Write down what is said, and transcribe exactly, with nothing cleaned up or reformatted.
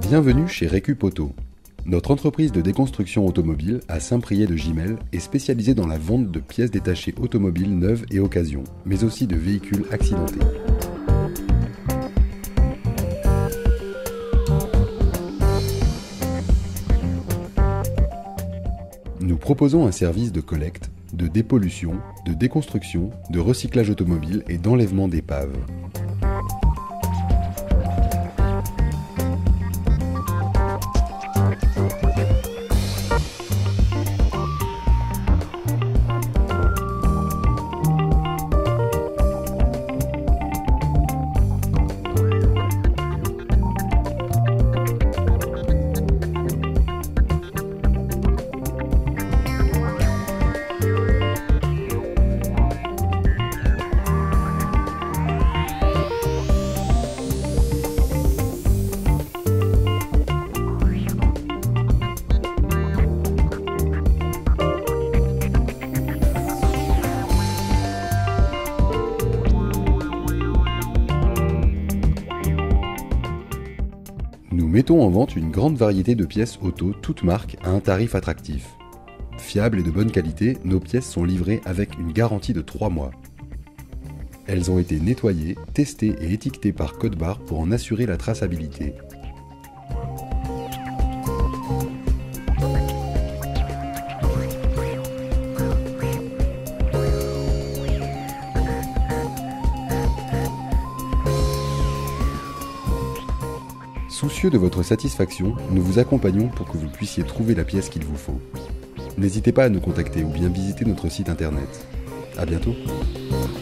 Bienvenue chez Récup Auto. Notre entreprise de déconstruction automobile à Saint-Priest de Gimel est spécialisée dans la vente de pièces détachées automobiles neuves et occasion, mais aussi de véhicules accidentés. Nous proposons un service de collecte, de dépollution, de déconstruction, de recyclage automobile et d'enlèvement d'épaves. Nous mettons en vente une grande variété de pièces auto toutes marques à un tarif attractif. Fiables et de bonne qualité, nos pièces sont livrées avec une garantie de trois mois. Elles ont été nettoyées, testées et étiquetées par code barre pour en assurer la traçabilité. Soucieux de votre satisfaction, nous vous accompagnons pour que vous puissiez trouver la pièce qu'il vous faut. N'hésitez pas à nous contacter ou bien visiter notre site internet. À bientôt.